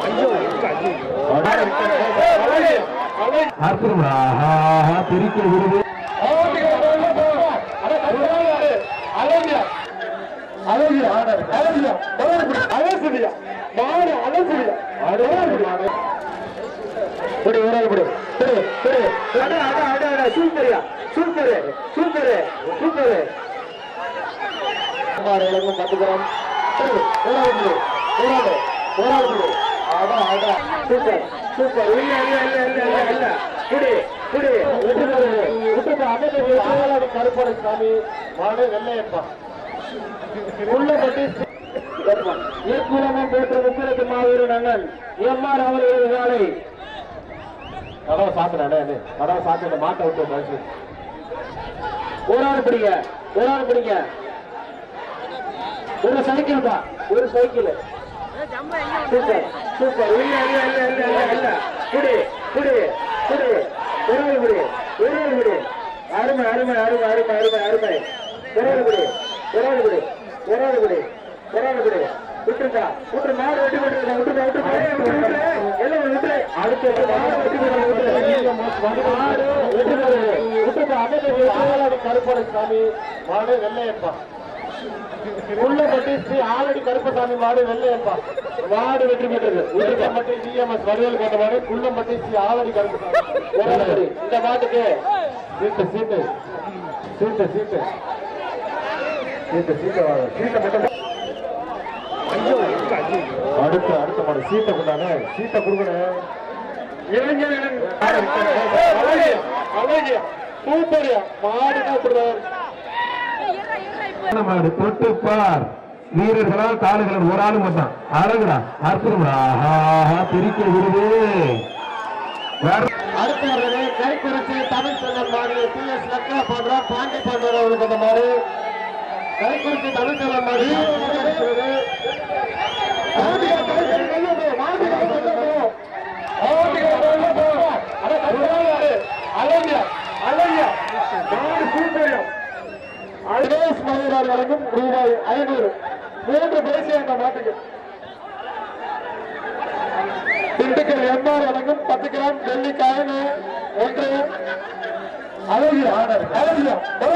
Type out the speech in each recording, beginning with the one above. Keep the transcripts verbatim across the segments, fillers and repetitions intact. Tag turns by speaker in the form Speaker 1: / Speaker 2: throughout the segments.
Speaker 1: பிரிக்க விடுது சூப்பரியா சூப்பரு சூப்பரு சூப்பரு கத்துக்கிறோம் சூப்பர் சூப்பர் கருப்படை சாமி மாடு வெள்ளையப்பா உள்ளபட்டி ஏற்குலமும் போன்ற முக்கிரத்து மாவீரன் அண்ணன் எம்ஆர் அவர்களது வேலை கடவை சாப்பிடானே கடவை சாப்பிட மாட்டை விட்டு பரிசு ஒரு ஆள் பிடிங்க ஒரு ஆள் பிடிங்க ஒரு சைக்கிள் தான் ஒரு சைக்கிள் சூப்பர் சூப்பர் இல்ல இல்ல இல்ல இல்ல இல்ல இல்ல குடி குடி குடி ஒரு ஆள் குடி ஒரு ஆள் குடி அருமை அருமை அருமை அருமை அருமை அருமை ஒரு ஆள் குடி ஒரு ஆள் குடி ஒரு ஆள் குடி ஒரு ஆள் குடி விட்டுருக்கா விட்டு மாடு வெட்டி விட்டுருக்கா விட்டுருக்கா விட்டு எல்லாம் விட்டு அடுத்த மாடு வெட்டி மாடு வெட்டி விட்டுருக்கா அமைச்சர் கருப்படை சாமி மாடு வெள்ளையப்பா உள்ளபட்டி ஸ்ரீ ஆலடி கருப்பசாமி மாடு வெள்ளையப்பா மாடு வெற்றி பெற்றது உள்ளபட்டி ஜிஎம்எஸ் வடிவேல் கொண்ட மாடு குள்ளம்பட்டி ஸ்ரீ ஆலடி கருப்பசாமி இந்த மாட்டுக்கு சீட்டு சீட்டு சீட்டு சீட்டு சீட்டு சீட்டு சீட்டை மட்டும் அடுத்த அடுத்த மாடு சீட்டை கொண்டானே சீட்டை கொடுக்கணும் சூப்பரியா மாடு தான் மாடு தொட்டுப்பார் வீரர்களால் காலுகள் ஒரு ஆளு மட்டும் அழகுடா அற்புதம்டா பிரிக்க விடுது அடுத்த கைக்குறிச்சி தமிழ் செல்வன் மாடு பி எஸ் லக்கா போன்ற பாண்டி போன்றவர்களுக்கு அந்த மாடு கைக்குறிச்சி தமிழ் செல்வன் மாடு அல்வேஸ் மயூரால் வழங்கும் ரூபாய் ஐநூறு மூன்று பரிசு அந்த மாட்டுக்கு திண்டுக்கல் எம்ஆர் வழங்கும் பத்து கிராம் வெள்ளி காயின் ஒன்று அழகியா அழகியா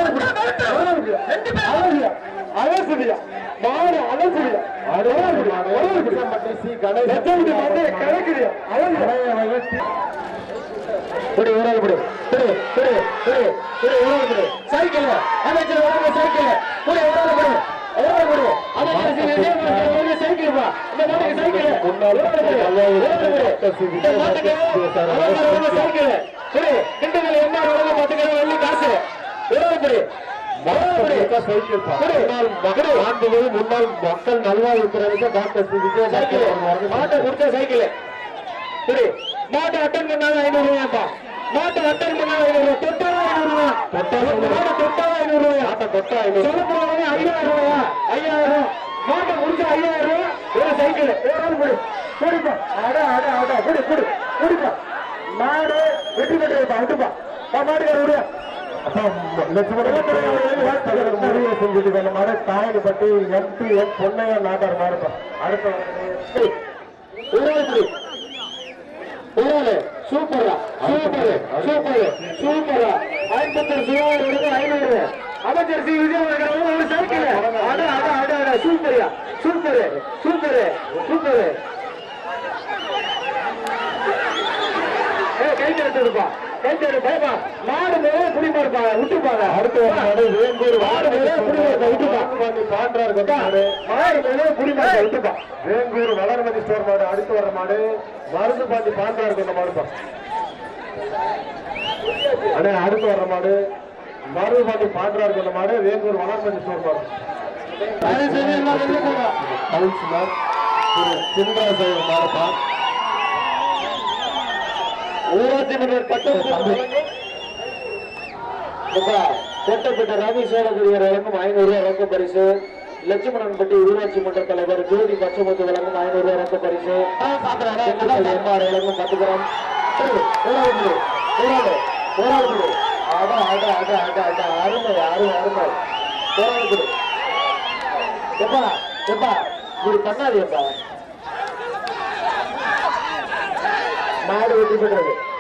Speaker 1: அழகியா அழகுடியா மாடு அழகுடியா கணக்கிடியா அழகு ஒரு ஆள் விடு சைக்கிள் அமைச்சர் சைக்கிள் ஒரு ஆள் விடு சைக்கிள் சைக்கிள் என்ன பத்து வெள்ளி காசு முன்னாள் மக்கள் நல்வாழ்வுத்துறைக்கு டாக்டர் மாட்டை கொடுத்த சைக்கிள் மாட்டை அட்டன் பண்ணாலும் ஐநூறு ரூபாய்ப்பா மாட்டை அட்டன் பண்ணாலும் ஐநூறு ரூபாய் தொட்டாலும் ஐநூறு ரூபாய் தொட்டாலும் ஐநூறு ரூபாய் மாட்டை தொட்டா ஐநூறு சொல்ல ஐயாயிரம் ரூபாயா ஐயாயிரம் மாட்டை முடிச்சா ஐயாயிரம் ரூபாய் ஒரு சைக்கிள் குடிப்பா அட அட அட குடி குடி குடிப்பா மாடு வெற்றி பெற்றா விட்டுப்பா மாட்டுக்கார விடுவா செஞ்சுட்டு மாடு தாயப்பட்டி எம்பி எம் பொன்னையா நாட்டார் மாடுப்பா அடுத்த சூப்பரா சூப்பர் சூப்பர் சூப்பரா ஐம்பத்தி சுகாதாரம் ஐநூறு அமைச்சர் சி விஜயநகரம் ஒரு சைக்கிள் அட அட அட அட சூப்பரியா சூப்பர் சூப்பர் சூப்பர் கை தடுப்பா கை தடு பயமா மாடு மேலே குடிமாருப்பா விட்டுப்பாங்க அடுத்த மாடு வேங்கூர் மாடு மேலே குடிமாருப்பா விட்டுப்பா பாண்டாரு மாடு மேலே குடிமாருப்பா விட்டுப்பா வேங்கூர் வளர்மதி ஸ்டோர் மாடு அடுத்து வர மாடு மருந்து பாண்டி பாண்டாரு கொண்ட மாடுப்பா அண்ணே அடுத்து வர்ற மாடு மருந்து பாண்டி பாண்டாரு கொண்ட மாடு வேங்கூர் வளர்மதி ஸ்டோர் மாடு சிந்தராசேகர் மாடுப்பா ஊராட்சி மன்ற கோட்டப்பட்ட ரவி சோழகிரியர் வழங்கும் ஐநூறு ரூபாய் ரொக்க பரிசு லட்சுமணன்பட்டி ஊராட்சி மன்ற தலைவர் ஜோதி பச்சமுத்து வழங்கும் ஐநூறு ரூபாய் ரொக்க பரிசு எம்ஆர் வழங்கும் பத்து கிராம் அருமை அருமை அருமை போராடு எப்பா எப்பா இப்படி பண்ணாது எப்பா மாடு வெற்றி பெற்றது.